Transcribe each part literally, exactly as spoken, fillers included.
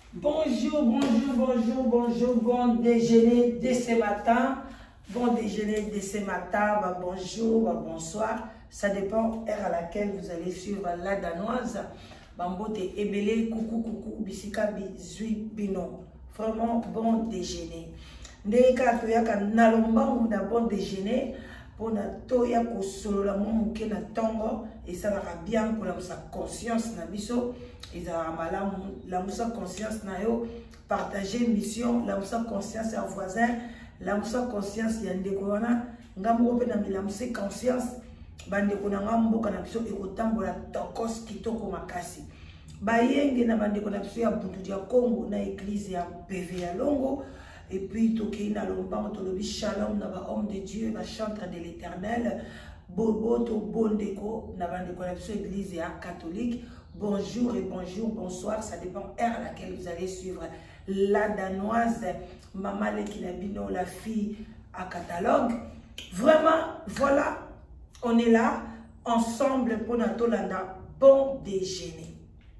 Bonjour, bonjour, bonjour, bonjour, bon déjeuner de ce matin. Bon déjeuner de ce matin, bah bonjour, bah bonsoir. Ça dépend heure à laquelle vous allez suivre la danoise. Bambote ebele, coucou, coucou, bisika, bizui, bino. Vraiment bon déjeuner. Ndeka toyaka nalomba ou na bon déjeuner. Pour na toya ko solo la momuke na tongo. Et ça va bien pour la conscience na biso. Et ça va la moussa conscience na yo. Partager mission, la moussa conscience à voisin. La moussa conscience ya ndeko wana. Ngambo pe na la moussa conscience. Bandeko na ngambo kana biso ekotambola tokos kitoko makasi. Bayenge na bandeko na biso ya buntu dia Congo na église ya P V ya Longo. Et puis toki na lombango tolobi shalom na ba homme de Dieu, ba chantre de l'Éternel. Bobo to bondeko na bandeko na biso église ya catholique. Bonjour et bonjour, bonsoir, ça dépend heure à laquelle vous allez suivre la danoise Maman Lekinabino, la fille à catalogue. Vraiment, voilà, on est là ensemble pour notre bon déjeuner.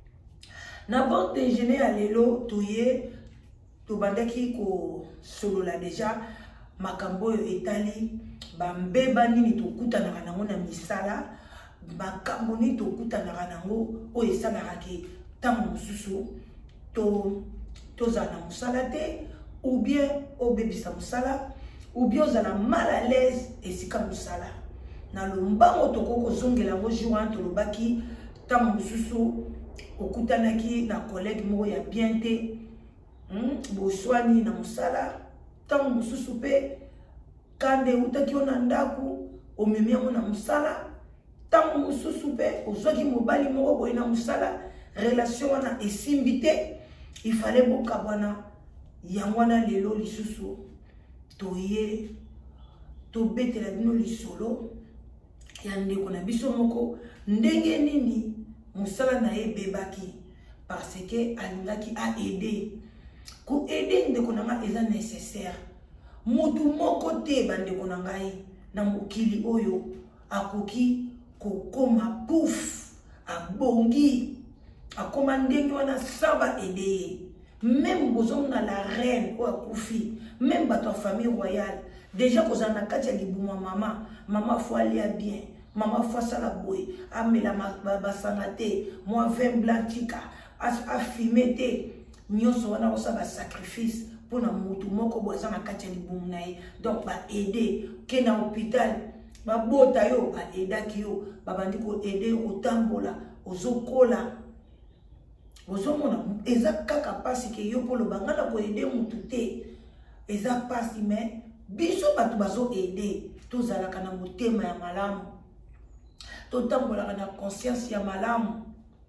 Na bon déjeuner à l'élo, touye, tout bandaki ko solo la déjà, makambo etali, bambeba nini to kuta na kanango na misala. Makambo ni to kuta na kanango o esalaka ke tamu mususu to tozana musala te ou bien obebisa musala ou bien ozala mal à l'aise esika musala na lombango toko kozongela ngo jour to lobaki tamu mususu okutanaki na collègue moko ya bien te hmm? Boswani na musala tamu mususu pe kande utaki ona ndaku omemi yango na musala. Tant mususu pe ozoki mobali moko boye na musala relation wana esimbite il fallait bokabwana yangwana lelo lisusu toye to betela bino lisolo ya ndeko na biso moko ndenge nini musala na ye bebaki parce que alingaki a aider ko aider ndeko na nga eza nécessaire mutu moko te bandeko na ngai na mokili oyo akoki kokoma pouf abongi akoma ndenge wana saba aider même bozong na la reine ou akufi même bato famille royale déjà kozana kati ya libuma mama mama faut aller bien mama faut sala boy amela basanga te moi vin blanc tika afime te nyonso wana osaba sacrifice pour na mutu moko bozana kati ya libuma na ye donc ba aider ke na hôpital babota yo ba edaki yo babandi ko aider otambola ozokola ozomona eza kaka pasi ke yo polo bangana ko aider mutu te eza pasi mais biso batu bazo aider tozalaka na motema ya malamu totambola na conscience ya malamu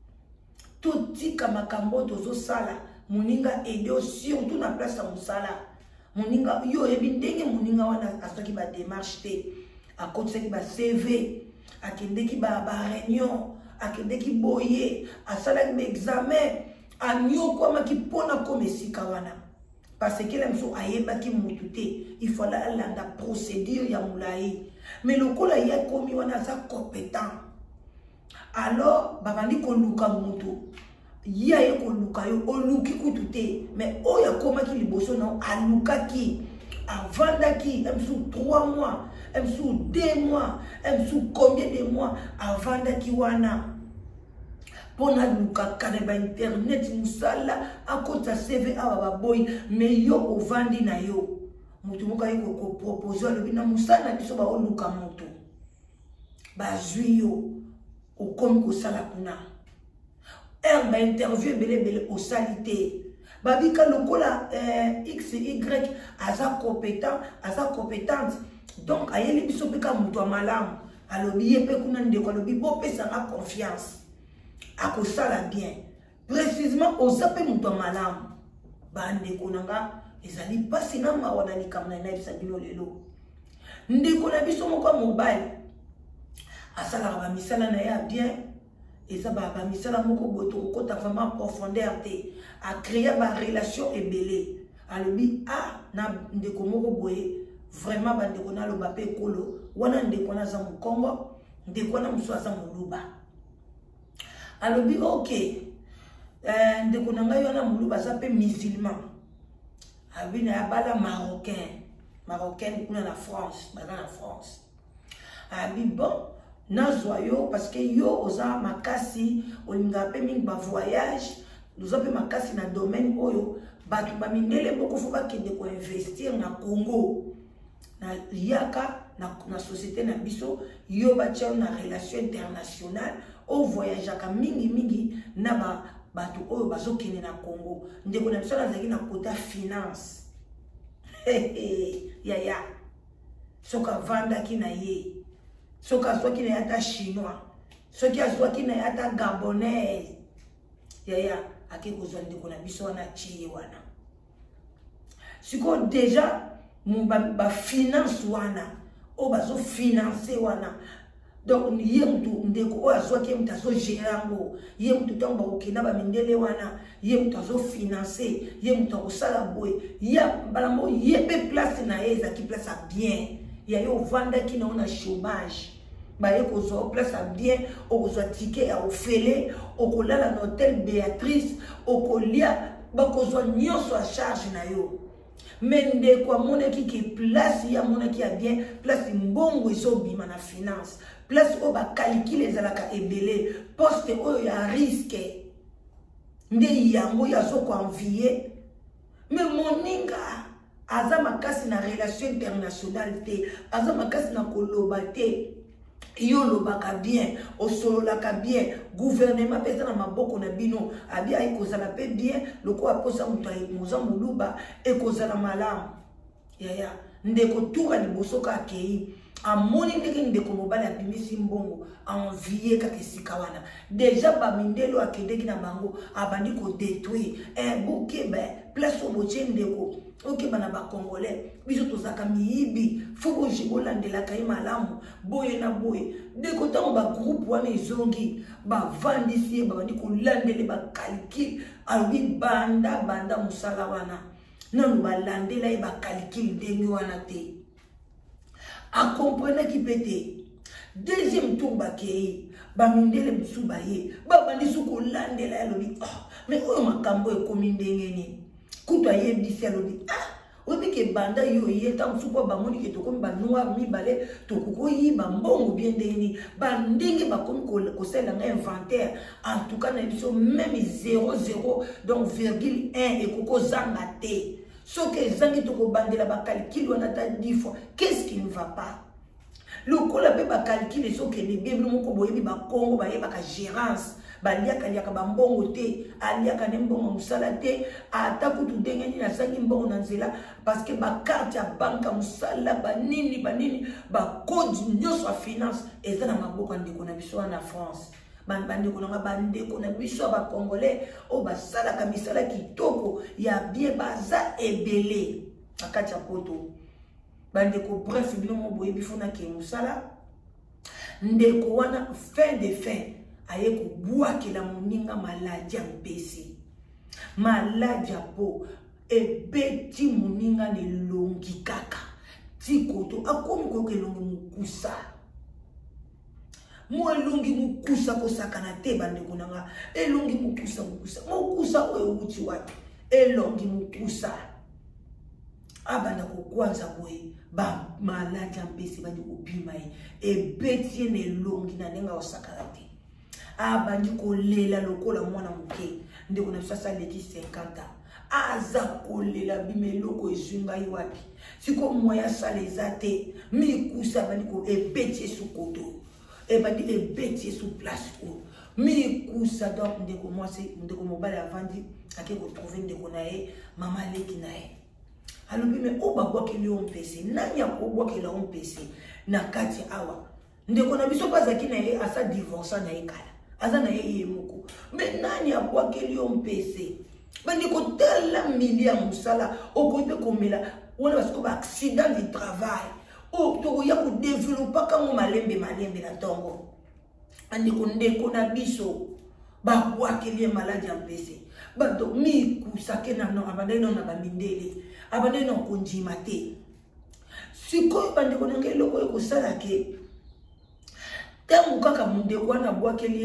totika makambo tozosala muninga aider surtout na place ya musala muninga yo ebi ndenge muninga wana asoki ba démarche te akotaki ba C V akendeki ba ba réunion akendeki boye asalaki ba examen anyoko maki pona komesika wana parce que la mso ayebaki mutu te il faut la landa procédure ya mulai mais lokola ya komi wana za compétent alors babandi ko luka mutu ya ye ko luka yo oluki kutu te mais oya komaki liboso na alukaki avandaki mso trois mois mso deux mois mso combien de mois avandaki wana pona luka kana ba internet musala akota C V aba boy mais yo ovandi na yo mutu moka yiko ko proposer le bina musala biso ba oluka mutu ba juyo okomi ko sala kuna er ba interview bele bele o salité babika lokola euh, X Y aza compétent aza compétente donc ayeli biso peka mutu malamu alobi ye pe kuna ndeko alobi bo pesa na confiance akosala bien précisément ozape mutu malamu bandeko nanga ezali pasi na mawa na likamna na bisa bino lelo ndeko na biso moko mobile asala ba misala na ya bien eza ba ba misala moko boto kota vraiment profondeur te a créer ba relation ebele alobi ah na ndeko moko boye vraiment ba ndeko na loba pe kolo wana ndeko na za mukongo ndeko na muso za muluba alobi ok euh ndeko na ngai wana mulu baza pe musulman abina ya bala marocain marocaine kuna na France baza na France abi bon nazwa yo parce que yo oza makasi olinga pe mingi ba voyage nous avons makasi na domaine oyo batu ba mindele boko foka kende ko investir na Congo na yaka na, na société na biso yo ba tia na relation internationale au voyage ka mingi mingi na ba batu oyo bazo kende na Congo ndeko na biso na zaki na kota finance ya ya soka vanda ki na ye soka soki na yata chinois soki soki na yata gabonais ya ya ake kozwa ndeko na biso wana chiye wana siko deja mon ba, ba finance wana o bazo financer wana donc ye mtu ndeko o azwa ke mtu azo gerango ye mtu tamba okina ba mindele wana ye mtu azo financer ye mtu akosala boy ya balambo ye pe place na eza ki place bien ya yo vanda ki na ona chômage ba ye kozo place bien okozwa ticket ya ofele okolala na hôtel Béatrice okolia ba kozwa nyonso a charge na yo mende kwa mona ki ke place ya mona ki a bien place mbongo ezobima na finance place o ba calcule ezalaka ebele poste oyo ya risque nde yango ya zoko envier mais moninga aza makasi na relation internationale te aza makasi na koloba te yo lobaka bien osololaka bien gouvernement pesa na maboko na bino abia ekozala pe bien loko aposa mutu moza muluba ekozala malamu ya ya ndeko tuka libosoka akei amoni ndenge ndeko mobali apimisi mbongo envier kaka esika wana deja bamindelo akendeki na bango abandi kodétruire un bouquet ben place obotie ndeko ok bana ba congolais biso tozaka miyibi foko jibolandela kai malamu boye na boye ndeko tango ba groupe wana ezongi ba vandisi ba bandi kolandele ba calcul albi banda banda musala wana non ba landela ba calcul ndenge wana te a comprendre ki pété deuxième tour ba kei ba mindele bisu ba ye ba bandi su ko landela lobi oh mais oyo makambo e komi ndenge ni kuto ayebisi alobi ah obi ke banda yo yeta msupo ba moni ke tokomi ba noir mi bale tokoko yiba mbongo bien ndeni ba ndenge ba komi ko sela nga inventaire en tout cas na biso même zéro zéro donc virgule un et koko zanga te so que zangi toko bandela ba calcul wana ta dix fois qu'est-ce qui ne va pas le kola be ba calcul so que les bible moko boyebi ba Congo ba yeba ka gérance baliaka liaka bambongo te aliaka ne mbongo musala te ata kutu ndenge nini asangi mbongo na nzela parce que ba carte ya banka musala banini banini ba code nyonso ya finance eza na maboko ndeko na biso na France bandeko na bandeko na biso ba congolais o basala ka misala kitoko ya bien baza ebele akati ya poto bandeko bref bino mo boye bifona ke musala ndeko wana fin de fin aye kubwakela moninga maladi ya mpesi maladi ya po ebeti moninga nelongi kaka tikoto akomi koke elongi mukusa mo elongi mukusa kosakana te bandeko nanga elongi mukusa mukusa mukusa oyo uti wapi elongi mukusa abanda kokwanza boye ba maladi ya mpesi bandi kobima ye ebeti ye nelongi na ndenge osakana te abandi kolela lokola mwana muke ndeko na sasa leki cinquante aza kolela bimeloko ezunga yiwapi siko moya saleza te mikusa bandi ko ebeti sukoto ebandi ebeti sous place ko mikusa donc ndeko mwasi ndeko mobali avandi ake ko trouver ndeko na ye mama leki na ye alobi me oba bwakeli on pese nanya ko bwakela on pese na kati awa ndeko na biso bazaki na ye asa divorce na ye kala azana ye moko mais nani abwakeli on pese bandi ko tela milia musala okobe komela wana basiko ba accident du travail o to ya ko développer kamo malembe malembe na tongo andi ko ndeko na biso ba bwakeli maladi ya mpese bado mi kusake na no abandai no na bamindele abandai no konjima te siko bandi ko ngelo ko ko sala ke tangu kaka mundeko wana bwakeli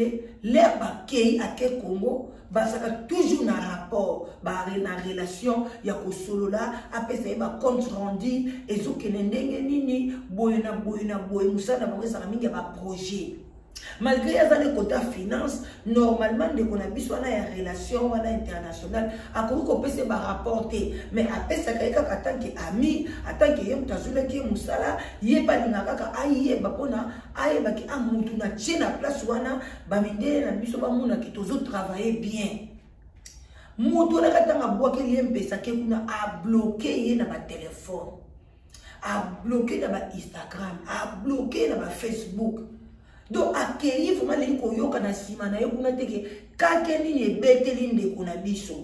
l'air bakei à quel Congo basaka toujours na rapport ba na relation ya ko solo là après ça ba compte rendu et zo kenendenge nini boyena boyena boy musana ba ça mingi ba projet malgré les côté finance normalement de qu'on a besoin de relation internationale à quoi qu'on peut se rapporter mais après ça quand en tant qu'ami en tant que yem tazula qui musala yeba linga aye bapona aye baki amutu na tchena place wana ba mindele na biso ba muna ki tozo travailler bien mutu na katanga boke yembe ça ke kuna a bloquer ye na ba téléphone a bloquer na ba Instagram a bloquer na ba Facebook. Donc, accueillir, il faut que les gens qui sont là, ils soient que quand ils sont bêtés, ils soient biso.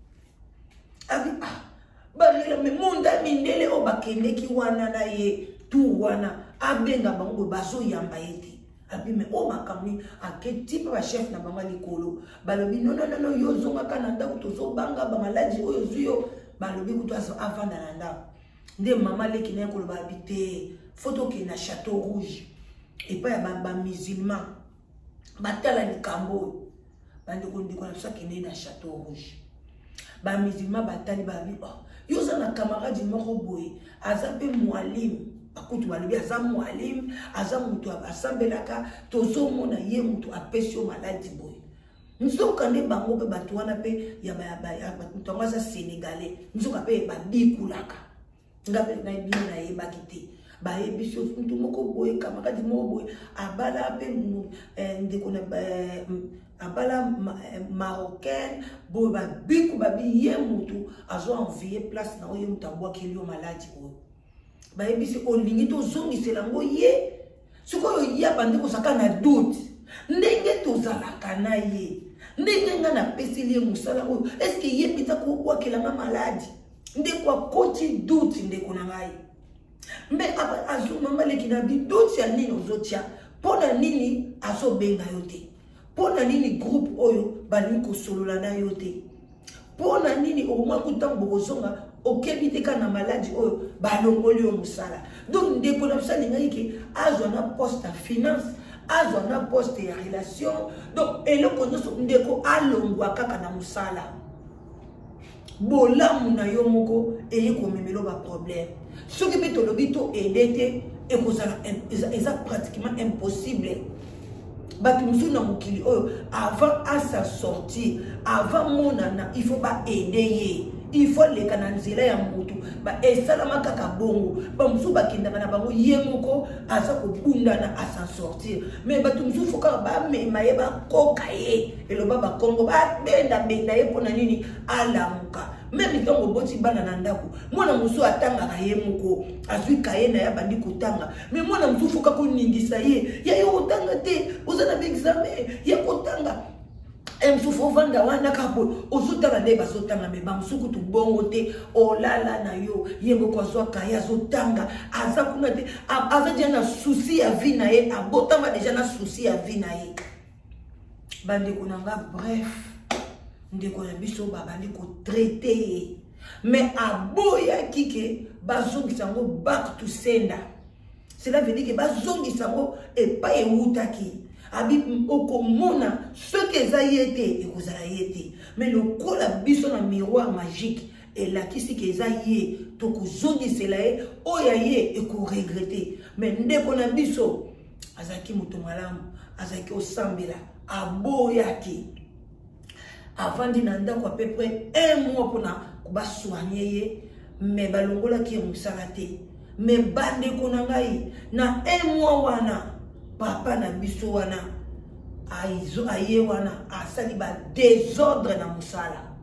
Ah, mais mon ami, il est au bakende qui wana na ye tout wana abenga bango bazo yamba eti. Abi mais o makamni a quel type de chef na banga likolo. Balobi non non non yo zonga kananda kutozo banga ba maladi oyo zuyo balobi kutozo avant nanda. Nde mama leki na ko ba habiter photo ki na Château Rouge. Et pas les musulmans, batala ni kambo, bande kondi kona ça qui n'est dans Château Rouge. Les musulmans batali babi oh, yo za na camarade moko boye, azape mualim, akutu balobi azam mualim, azam mutu asambelaka, tozo mona ye mutu apesio maladi boye. Nous kande bango pe batu wana pe ya ba ba ya mutonga za sénégalais, nous pe ba bikulaka. Ngabe na bi na ye bakite. Ba ebiso mtu moko boye kamakadi moko boye abala pe ndeko na abala marocaine boye ba biku ba biye mutu azo envier place na oyo mutambwa kilio maladi o ba ebiso olingi to zongi selango ye siko yo ya bande ko saka na doute ndenge to zalaka na ye ndenge nga na pesili musala o est-ce que ye pita ko kwa kelanga maladi ndeko koti doute ndeko na ngai. Mais azo mama le kinabi d'autres ya nini ozotia pona nini azo benga yote pona nini groupe oyo bali ko solola na yote pona nini o mwa kutambo bozonga okebite kana maladi oyo balongoli o musala donc ndeko na musala ngai ke azo na poste à finance azo na poste ya relation donc eloko nyoso ndeko alongwa kaka na musala bolamu na yo moko eye ko memelo ba problème. Ce qui peut te dire aider et c'est pratiquement impossible. Avant à sa sortie, avant mon nana, il faut pas aider. Il faut les canaliser là en moto. Bah et ça la makaka bongo. Bah musu ba kinda na bango yemoko asa ko bunda na asa sortir. Mais bah tu musu foka ba me maeba kokaye. Et le baba Congo ba benda benda ye pona nini alamuka. Même quand on boti bana na ndako. Mwana musu atanga ka yemoko. Azui kaye na ya bandi kotanga. Mais mwana musu foka ko ningisa ye. Ya yo otanga te. Ozana ba examen. Ya kotanga. Em souffo vanda wana kapo ozutanga ne bazotanga me bamsuku tu bongo te olala na yo yembo kwa zwa kaya zotanga aza kuna te aza déjà na souci ya vie na ye abotama déjà na souci ya vie na ye bande kunanga bref ndeko na biso babandi ko traiter mais aboya kike bazongi sango back to sender cela veut dire que bazongi sango et pas eutaki abi okomona ce que ça y était et vous allez été mais le coup la biso na miroir magique et là qui c'est que ça y est to ko zongi cela est o ya ye et ko regretter mais ndeko na biso azaki muto malamu azaki osambela aboyaki avant d'inanda ko à peu près un mois pour na ba soigner mais balongola ki musalate mais bande ko na ngai na un mois wana papa na biso wana aizo aye wana asali ba désordre na musala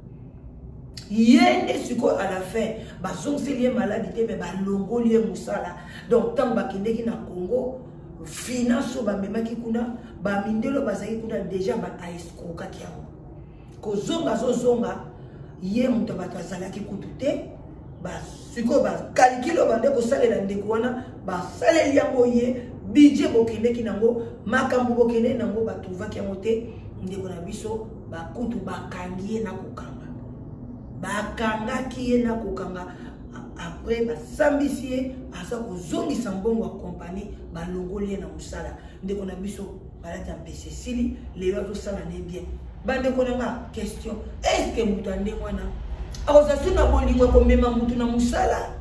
yende siko à la fin ba zongeli maladie mais ba longoli musala donc tant ba kindeki na Congo finance ba memaki kuna ba mindelo bazaki kuna déjà ba escroka kiamo ko zonga zo zonga ye muto batazalaki kutute ba siko ba calculo bande ko salela ndeko wana ba saleli yango ye budget bokende ki nango makambu bokende nango batuvaki yango te ndeko na biso bakutu bakangi na kokanga bakangaki ye na kokanga après basambisi ye asa kozongisa mbongo ya compagnie balongoli na musala ndeko na biso balati en P C Sili les autres ça n'est bien bande konanga question est-ce que mutu ande mwana akoza suna bolingo ko mema mutu na musala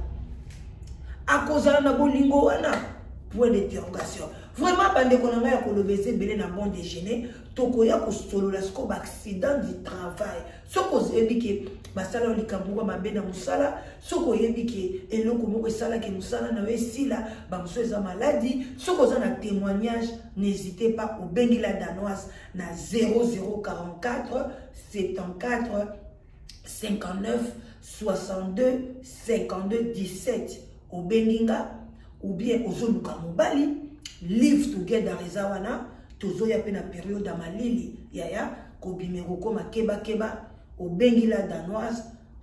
akoza na bolingo wana point d'interrogation vraiment bande konanga ya kolobese belé na bon déjeuner tokoya ko solo la sko accident du travail soko zebike basala likambuwa mabe na musala soko yebike eloko moko sala ke musala na wesila ba musoza maladie soko za na témoignage n'hésitez pas au bengi la danoise na zéro zéro quarante-quatre soixante-quatre cinquante-neuf soixante-deux cinquante-deux dix-sept au benginga ou bien au zoluka mobali live together rezawana tozo ya pena période ya malili yaya ko bimero ko makeba keba au bengi la danoise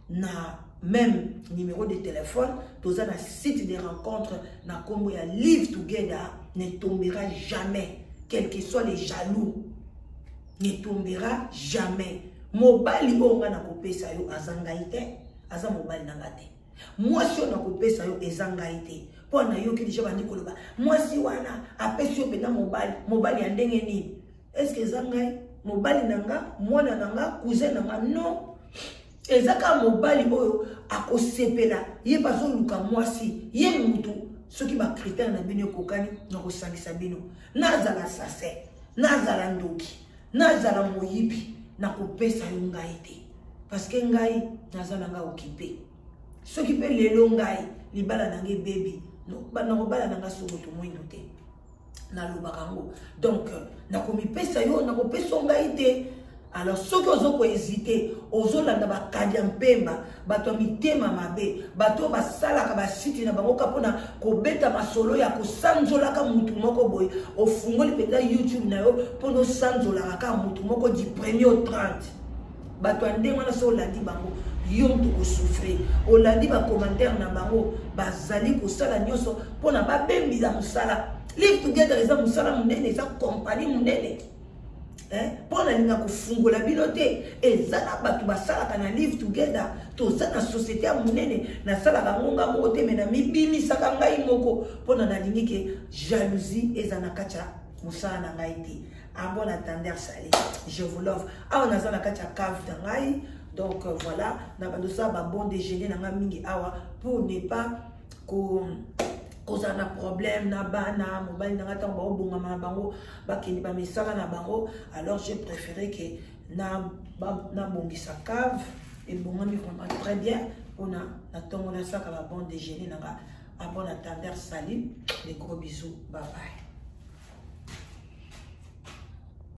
na même numéro de téléphone toza na site de rencontre na kombo ya live together ne tombera jamais quel que soit les jaloux ne tombera jamais mobali onga na kopesa yo azangaite aza mobali na ngate mwasi na kopesa yo ezangaite pona yo ki déjà bandi koloba mwasi wana apesi yo pena mobali mobali ya ndenge nini est-ce que zangai mobali nanga mwana nanga cousin nanga non ezaka mobali oyo akosepela ye bazo luka mwasi ye mutu soki ba critère na bino kokani na kosangisa bino nazala sase nazala ndoki nazala moyibi na kopesa yo ngai te parce que ngai nazala nga occupé soki pe lelo ngai libala nange baby no bana ko bala nanga soko to moyindo te na lubakango donc na komipesa yo na kopesa ngai te. Alors ceux qui ont hésité, ozo landa ba kadiam pemba, bato mitema mabe, bato ba sala ka ba siti na bango kapona ko beta masolo ya ko sanzola ka mutu moko boy, o fungoli peta YouTube na yo pono sanzola ka mutu moko du premier au trente. Bato ande wana so landi bango, yom to ko souffrir. O landi ba commentaire na bango, ba zali ko sala nyoso pona ba bembi za musala. Live together eza musala munene, eza compagnie munene. Eh, pour la ligne ko fungola bilote ezana batu basala kana live together to zana société ya munene na sala ka ngonga moko te mena mibimi saka ngai moko pona na ligne ke jalousie ezana kacha musala na ngai te un bon attendeur salé je vous love awa na zana kacha cave na ngai donc euh, voilà na bando sa ba bon déjeuner na mingi awa pour ne pas ko cause un problème na bana mobile na ngata ba obunga ma bango ba kini ba misala na bango alors j'ai préféré que na ba na bongisa cave et bonga mi vraiment très bien on a na tongo na saka ba bon déjeuner na a bon attendeur salut des gros bisous bye bye.